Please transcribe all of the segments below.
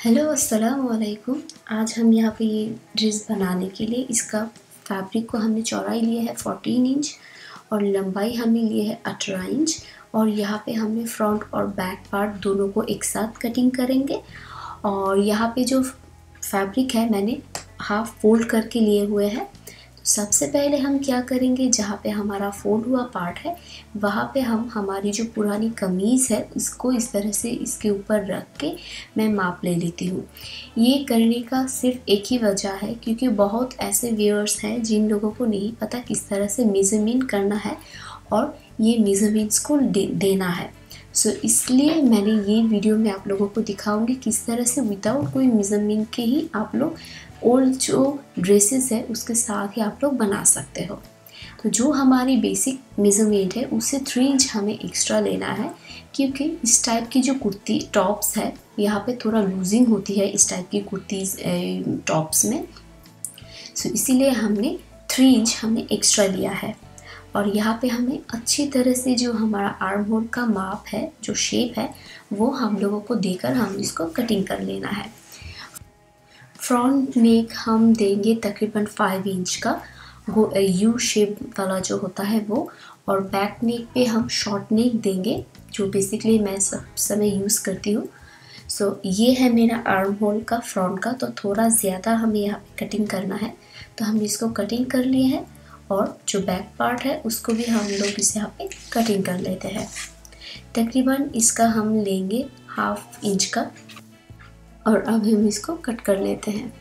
Hello अस्सलाम वालेकुम। आज हम यहाँ पे ये ड्रेस बनाने के लिए इसका फैब्रिक को हमने चौड़ाई लिया है 14 इंच और लंबाई हमने ली है 18 इंच और यहाँ पे हमने फ्रंट और बैक पार्ट दोनों को एक साथ कटिंग करेंगे। और यहाँ पे जो फैब्रिक है मैंने हाफ फोल्ड करके लिए हुए हैं। सबसे पहले हम क्या करेंगे, जहाँ पे हमारा फोल्ड हुआ पार्ट है वहाँ पे हम हमारी जो पुरानी कमीज़ है उसको इस तरह से इसके ऊपर रख के मैं माप ले लेती हूँ। ये करने का सिर्फ एक ही वजह है क्योंकि बहुत ऐसे व्यूअर्स हैं जिन लोगों को नहीं पता किस तरह से मेज़रमेंट करना है और ये मेज़रमेंट्स को देना है। इसलिए मैंने ये वीडियो में आप लोगों को दिखाऊंगी किस तरह से विदाउट कोई मेज़रमेंट के ही आप लोग ओल्ड जो ड्रेसेस है उसके साथ ही आप लोग बना सकते हो। तो जो हमारी बेसिक मेज़रमेंट है उससे 3 इंच हमें एक्स्ट्रा लेना है क्योंकि इस टाइप की जो कुर्ती टॉप्स है यहाँ पे थोड़ा लूजिंग होती है इस टाइप की कुर्तीज़ टॉप्स में। इसीलिए हमने 3 इंच हमने एक्स्ट्रा लिया है। और यहाँ पे हमें अच्छी तरह से जो हमारा आर्म होल का माप है, जो शेप है, वो हम लोगों को देकर हम इसको कटिंग कर लेना है। फ्रंट नेक हम देंगे तकरीबन 5 इंच का, वो यू शेप वाला जो होता है वो, और बैक नेक पे हम शॉर्ट नेक देंगे जो बेसिकली मैं सब समय यूज़ करती हूँ। ये है मेरा आर्म होल का फ्रंट का, तो थोड़ा ज़्यादा हमें यहाँ पे कटिंग करना है, तो हम इसको कटिंग कर लिए हैं। और जो बैक पार्ट है उसको भी हम लोग इसे यहाँ पे कटिंग कर लेते हैं। तकरीबन इसका हम लेंगे ½ इंच का और अब हम इसको कट कर लेते हैं।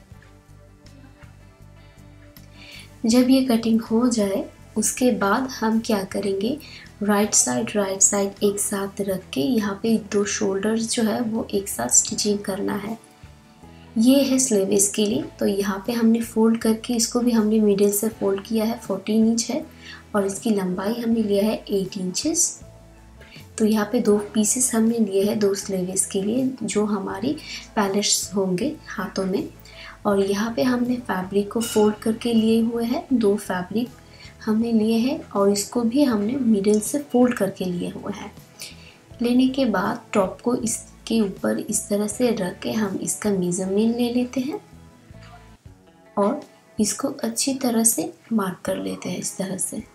जब ये कटिंग हो जाए उसके बाद हम क्या करेंगे, राइट साइड एक साथ रख के यहाँ पे 2 शोल्डर्स जो है वो एक साथ स्टिचिंग करना है। ये है स्लीव्स के लिए, तो यहाँ पे हमने फोल्ड करके इसको भी हमने मिडिल से फोल्ड किया है, 14 इंच है और इसकी लंबाई हमने लिया है 8 इंचेस। तो यहाँ पे 2 पीसेस हमने लिए हैं 2 स्लीव्स के लिए जो हमारी पैलेट्स होंगे हाथों में। और यहाँ पे हमने फैब्रिक को फोल्ड करके लिए हुए हैं, 2 फैब्रिक हमने लिए हैं और इसको भी हमने मिडिल से फोल्ड करके लिए हुए हैं। लेने के बाद टॉप को इसके ऊपर इस तरह से रख के हम इसका मेज़रमेंट ले लेते हैं और इसको अच्छी तरह से मार्क कर लेते हैं इस तरह से।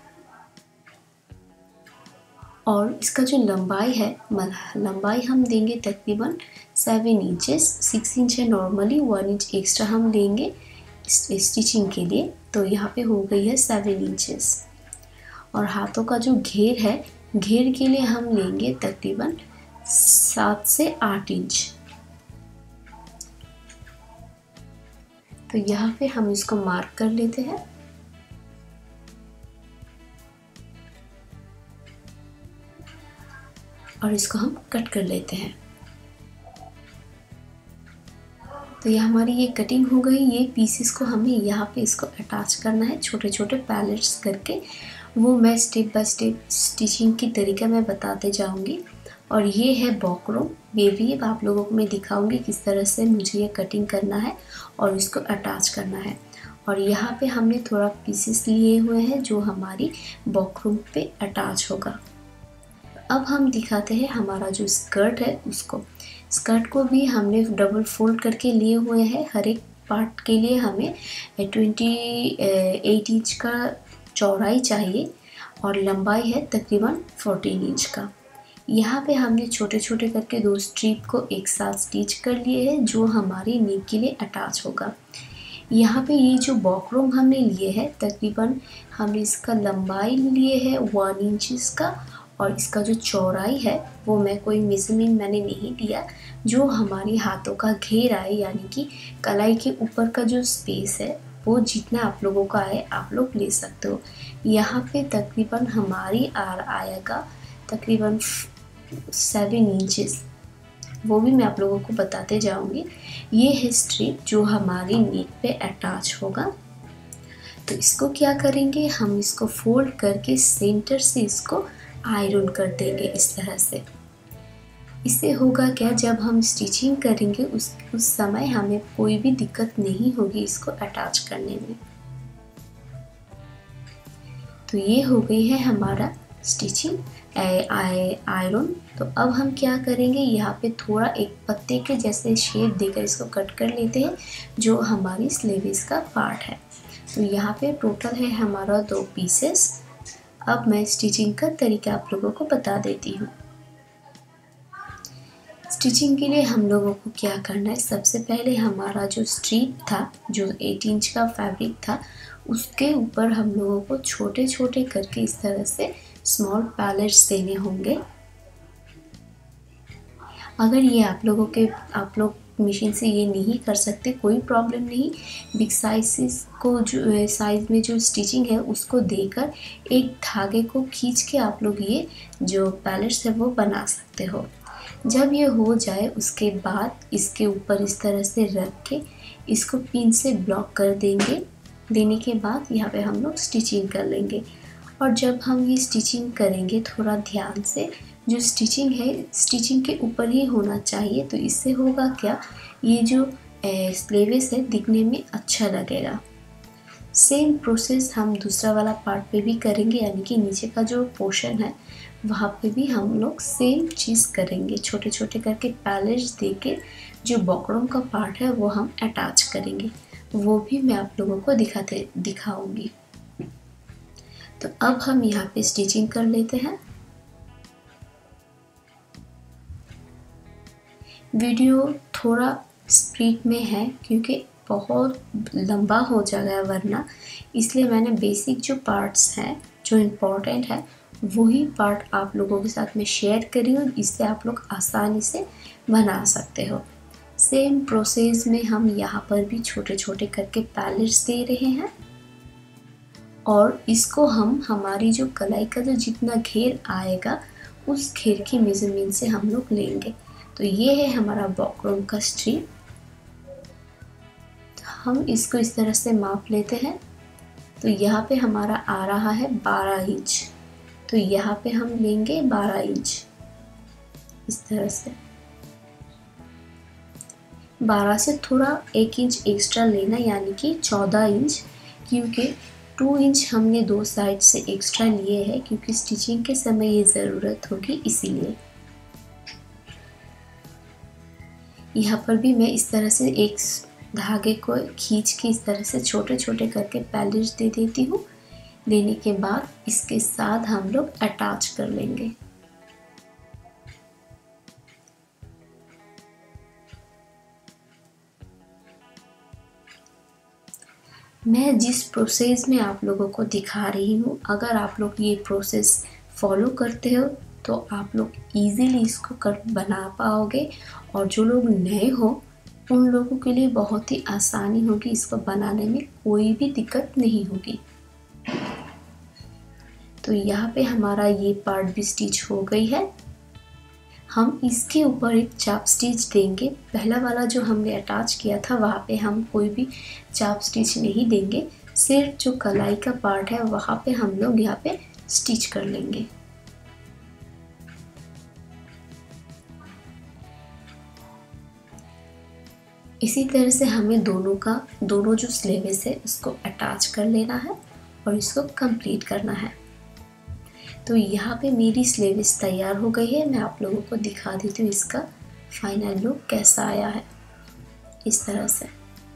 और इसका जो लंबाई है, लंबाई हम देंगे तकरीबन 7 इंचेस, 6 इंच है नॉर्मली, 1 इंच एक्स्ट्रा हम लेंगे स्टिचिंग के लिए, तो यहाँ पे हो गई है 7 इंचेस। और हाथों का जो घेर है, घेर के लिए हम लेंगे तकरीबन 7 से 8 इंच। तो यहाँ पे हम इसको मार्क कर लेते हैं और इसको हम कट कर लेते हैं। तो ये हमारी ये कटिंग हो गई। ये पीसेस को हमें यहाँ पे इसको अटैच करना है छोटे छोटे पैलेट्स करके, वो मैं स्टेप बाय स्टेप स्टिचिंग की तरीका मैं बताते जाऊंगी। और ये है बॉक्रोम, ये भी आप लोगों को मैं दिखाऊंगी किस तरह से मुझे ये कटिंग करना है और इसको अटैच करना है। और यहाँ पे हमने थोड़ा पीसेस लिए हुए हैं जो हमारी बॉक्रोम पे अटैच होगा। अब हम दिखाते हैं हमारा जो स्कर्ट है उसको। स्कर्ट को भी हमने डबल फोल्ड करके लिए हुए हैं। हर एक पार्ट के लिए हमें 28 इंच का चौड़ाई चाहिए और लंबाई है तकरीबन 14 इंच का। यहाँ पे हमने छोटे छोटे करके 2 स्ट्रिप को एक साथ स्टिच कर लिए हैं जो हमारी नेक के लिए अटैच होगा। यहाँ पे ये जो बॉक्रोम हमने लिए है तकरीबन हमने इसका लंबाई लिए है 1 इंच का और इसका जो चौड़ाई है वो मैं कोई मेज़रमेंट मैंने नहीं दिया, जो हमारी हाथों का घेर आए यानी कि कलाई के ऊपर का जो स्पेस है वो जितना आप लोगों का आए आप लोग ले सकते हो। यहाँ पे तकरीबन हमारी आएगा तकरीबन 7 इंचेस, वो भी मैं आप लोगों को बताते जाऊंगी। ये है स्ट्रिप जो हमारी नेक पे अटैच होगा। तो इसको क्या करेंगे, हम इसको फोल्ड करके सेंटर से इसको आयरन कर देंगे इस तरह से। इससे होगा क्या, जब हम स्टिचिंग करेंगे उस समय हमें कोई भी दिक्कत नहीं होगी इसको अटैच करने में। तो ये हो गई है हमारा स्टिचिंग। आयरन। तो अब हम क्या करेंगे, यहाँ पे थोड़ा एक पत्ते के जैसे शेप देकर इसको कट कर लेते हैं जो हमारी स्लीव्स का पार्ट है। तो यहाँ पे टोटल है हमारा 2 पीसेस। अब मैं स्टिचिंग का तरीका आप लोगों को बता देती हूँ। स्टिचिंग के लिए हम लोगों को क्या करना है, सबसे पहले हमारा जो स्ट्रिप था, जो 8 इंच का फैब्रिक था, उसके ऊपर हम लोगों को छोटे छोटे करके इस तरह से स्मॉल पैलेट्स देने होंगे। अगर ये आप लोग मशीन से ये नहीं कर सकते, कोई प्रॉब्लम नहीं। बिग साइज़ को जो साइज़ में जो स्टिचिंग है उसको देकर एक धागे को खींच के आप लोग ये जो पैलेट्स है वो बना सकते हो। जब ये हो जाए उसके बाद इसके ऊपर इस तरह से रख के इसको पिन से ब्लॉक कर देंगे। देने के बाद यहाँ पे हम लोग स्टिचिंग कर लेंगे। और जब हम ये स्टिचिंग करेंगे थोड़ा ध्यान से, जो स्टिचिंग है स्टिचिंग के ऊपर ही होना चाहिए। तो इससे होगा क्या, ये जो स्लीव्स है दिखने में अच्छा लगेगा। सेम प्रोसेस हम दूसरा वाला पार्ट पे भी करेंगे, यानी कि नीचे का जो पोर्शन है वहाँ पे भी हम लोग सेम चीज़ करेंगे। छोटे छोटे करके पैलेट्स देके जो बॉक्रम का पार्ट है वो हम अटैच करेंगे, वो भी मैं आप लोगों को दिखाऊंगी। तो अब हम यहाँ पे स्टिचिंग कर लेते हैं। वीडियो थोड़ा स्पीड में है क्योंकि बहुत लंबा हो जाएगा वरना, इसलिए मैंने बेसिक जो पार्ट्स हैं जो इम्पोर्टेंट है वही पार्ट आप लोगों के साथ में शेयर करी हूँ, इससे आप लोग आसानी से बना सकते हो। सेम प्रोसेस में हम यहाँ पर भी छोटे छोटे करके पैलेट्स दे रहे हैं और इसको हम हमारी जो कलाई का जो जितना घेर आएगा उस घेर की मेजरमेंट से हम लोग लेंगे। तो ये है हमारा बॉक्रम का स्ट्रिप। हम इसको इस तरह से माप लेते हैं। तो यहाँ पे हमारा आ रहा है 12 इंच, तो यहाँ पे हम लेंगे 12 इंच इस तरह से। 12 से थोड़ा 1 इंच एक्स्ट्रा लेना, यानी कि 14 इंच, क्योंकि 2 इंच हमने 2 साइड से एक्स्ट्रा लिए हैं क्योंकि स्टिचिंग के समय ये ज़रूरत होगी, इसीलिए। यहाँ पर भी मैं इस तरह से एक धागे को खींच के इस तरह से छोटे छोटे करके पैलेट्स दे देती हूँ। देने के बाद इसके साथ हम लोग अटैच कर लेंगे। मैं जिस प्रोसेस में आप लोगों को दिखा रही हूँ, अगर आप लोग ये प्रोसेस फॉलो करते हो तो आप लोग इजीली इसको बना पाओगे। और जो लोग नए हो उन लोगों के लिए बहुत ही आसानी होगी, इसको बनाने में कोई भी दिक्कत नहीं होगी। तो यहाँ पे हमारा ये पार्ट भी स्टिच हो गई है। हम इसके ऊपर एक चाप स्टिच देंगे। पहला वाला जो हमने अटैच किया था वहाँ पे हम कोई भी चाप स्टिच नहीं देंगे, सिर्फ जो कलाई का पार्ट है वहाँ पे हम लोग यहाँ पे स्टिच कर लेंगे। इसी तरह से हमें दोनों जो स्लीव्स है उसको अटैच कर लेना है और इसको कंप्लीट करना है। तो यहाँ पे मेरी स्लीव्स तैयार हो गई है। मैं आप लोगों को दिखा देती हूँ इसका फाइनल लुक कैसा आया है, इस तरह से।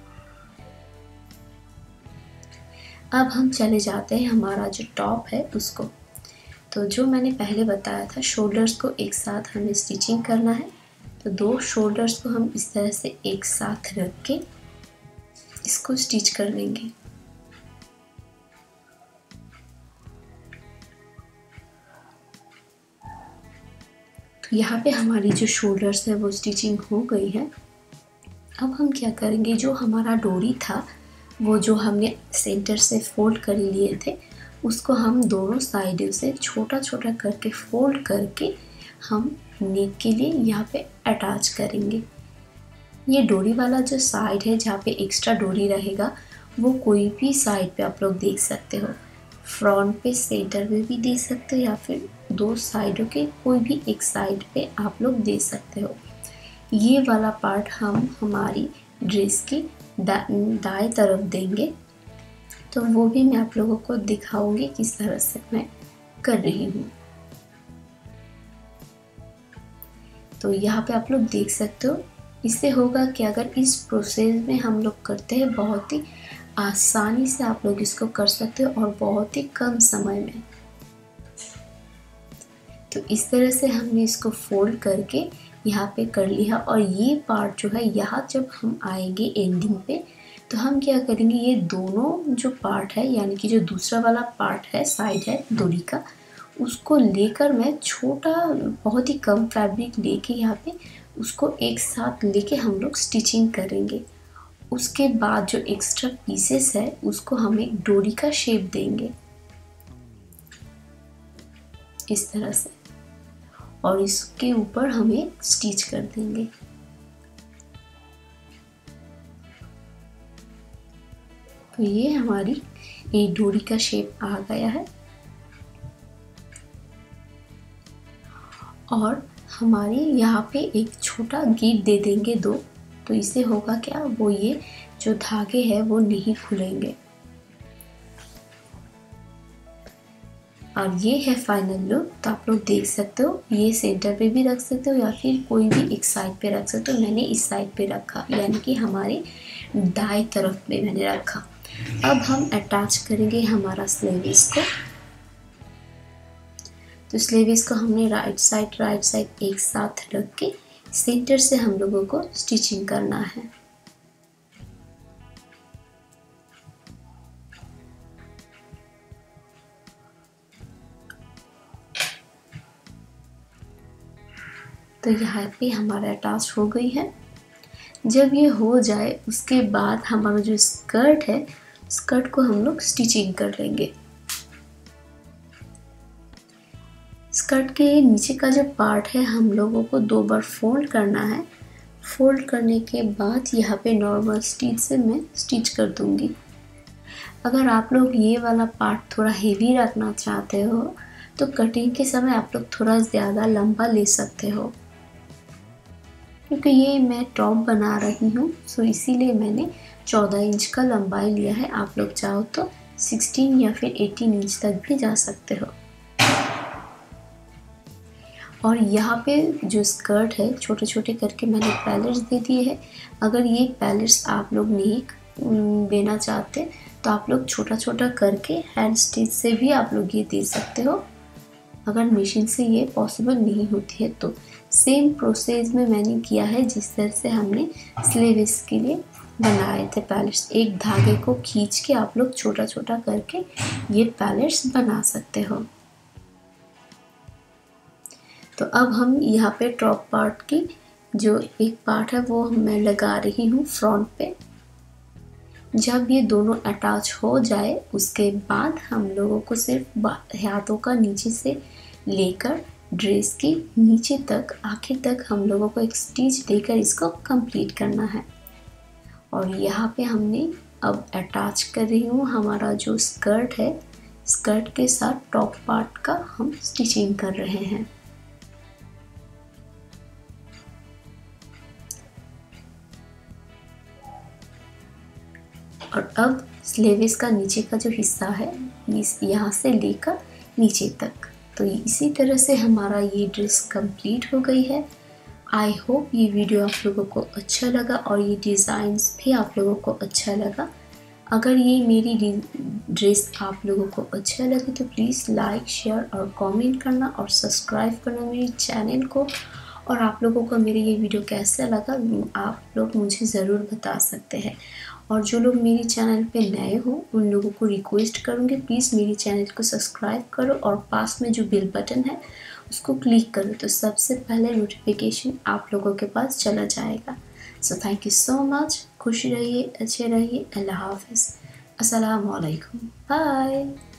अब हम चले जाते हैं हमारा जो टॉप है उसको। तो जो मैंने पहले बताया था, शोल्डर्स को एक साथ हमें स्टिचिंग करना है। तो 2 शोल्डर्स को हम इस तरह से एक साथ रख के इसको स्टिच कर लेंगे। तो यहाँ पे हमारी जो शोल्डर्स है वो स्टिचिंग हो गई है। अब हम क्या करेंगे, जो हमारा डोरी था वो जो हमने सेंटर से फोल्ड कर लिए थे उसको हम दोनों साइड से छोटा छोटा करके फोल्ड करके हम नेक के लिए यहाँ पे अटैच करेंगे। ये डोरी वाला जो साइड है जहाँ पे एक्स्ट्रा डोरी रहेगा वो कोई भी साइड पे आप लोग देख सकते हो। फ्रंट पे, सेंटर में भी दे सकते हो या फिर 2 साइडों के कोई भी एक साइड पे आप लोग दे सकते हो। ये वाला पार्ट हम हमारी ड्रेस की दाएं तरफ देंगे। तो वो भी मैं आप लोगों को दिखाऊंगी किस तरह से मैं कर रही हूँ। तो यहाँ पे आप लोग देख सकते हो। इससे होगा कि अगर इस प्रोसेस में हम लोग करते हैं, बहुत ही आसानी से आप लोग इसको कर सकते हो और बहुत ही कम समय में। तो इस तरह से हमने इसको फोल्ड करके यहाँ पे कर लिया। और ये पार्ट जो है, यहाँ जब हम आएंगे एंडिंग पे, तो हम क्या करेंगे, ये दोनों जो पार्ट है, यानी कि जो दूसरा वाला पार्ट है, साइड है डोरी का, उसको लेकर मैं छोटा, बहुत ही कम फैब्रिक लेके यहाँ पे उसको एक साथ लेके हम लोग स्टिचिंग करेंगे। उसके बाद जो एक्स्ट्रा पीसेस है उसको हम एक डोरी का शेप देंगे इस तरह से, और इसके ऊपर हम एक स्टिच कर देंगे। तो ये हमारी ये डोरी का शेप आ गया है। और हमारी यहाँ पे एक छोटा गीट दे देंगे 2, तो इससे होगा क्या, वो ये जो धागे हैं वो नहीं खुलेंगे। और ये है फाइनल लुक। तो आप लोग देख सकते हो, ये सेंटर पे भी रख सकते हो या फिर कोई भी एक साइड पे रख सकते हो। मैंने इस साइड पे रखा, यानी कि हमारे दाएं तरफ में मैंने रखा। अब हम अटैच करेंगे हमारा स्लीव्स को। तो स्लीव्स को हमने राइट साइड एक साथ रख के सेंटर से हम लोगों को स्टिचिंग करना है। तो यहाँ पे हमारा अटैच हो गई है। जब ये हो जाए उसके बाद हमारा जो स्कर्ट है, स्कर्ट को हम लोग स्टिचिंग कर लेंगे। स्कर्ट के नीचे का जो पार्ट है हम लोगों को 2 बार फोल्ड करना है। फोल्ड करने के बाद यहाँ पे नॉर्मल स्टिच से मैं स्टिच कर दूंगी। अगर आप लोग ये वाला पार्ट थोड़ा हेवी रखना चाहते हो तो कटिंग के समय आप लोग थोड़ा ज़्यादा लंबा ले सकते हो, क्योंकि ये मैं टॉप बना रही हूँ, सो इसीलिए मैंने 14 इंच का लंबाई लिया है। आप लोग चाहो तो 16 या फिर 18 इंच तक भी जा सकते हो। और यहाँ पे जो स्कर्ट है, छोटे छोटे करके मैंने पैलेट्स दे दिए हैं। अगर ये पैलेट्स आप लोग नहीं देना चाहते तो आप लोग छोटा छोटा करके हैंड स्टिच से भी आप लोग ये दे सकते हो, अगर मशीन से ये पॉसिबल नहीं होती है तो। सेम प्रोसेस में मैंने किया है जिस तरह से हमने स्लीव्स के लिए बनाए थे पैलेट्स। एक धागे को खींच के आप लोग छोटा छोटा करके ये पैलेट्स बना सकते हो। तो अब हम यहाँ पे टॉप पार्ट की जो एक पार्ट है वो मैं लगा रही हूँ फ्रंट पे। जब ये दोनों अटैच हो जाए उसके बाद हम लोगों को सिर्फ हाथों का नीचे से लेकर ड्रेस के नीचे तक, आखिर तक हम लोगों को एक स्टिच देकर इसको कंप्लीट करना है। और यहाँ पे हमने अब अटैच कर रही हूँ हमारा जो स्कर्ट है, स्कर्ट के साथ टॉप पार्ट का हम स्टिचिंग कर रहे हैं। और अब स्लीव्स का नीचे का जो हिस्सा है, इस यहाँ से लेकर नीचे तक, तो इसी तरह से हमारा ये ड्रेस कंप्लीट हो गई है। आई होप ये वीडियो आप लोगों को अच्छा लगा और ये डिज़ाइंस भी आप लोगों को अच्छा लगा। अगर ये मेरी ड्रेस आप लोगों को अच्छा लगे तो प्लीज़ लाइक, शेयर और कमेंट करना और सब्सक्राइब करना मेरे चैनल को। और आप लोगों को मेरी ये वीडियो कैसा लगा आप लोग मुझे ज़रूर बता सकते हैं। और जो लोग मेरे चैनल पे नए हो उन लोगों को रिक्वेस्ट करूँगी, प्लीज़ मेरे चैनल को सब्सक्राइब करो और पास में जो बेल बटन है उसको क्लिक करो, तो सबसे पहले नोटिफिकेशन आप लोगों के पास चला जाएगा। So thank you so much. खुश रहिए, अच्छे रहिए। अल्लाह हाफिज़। अस्सलाम वालेकुम। बाय।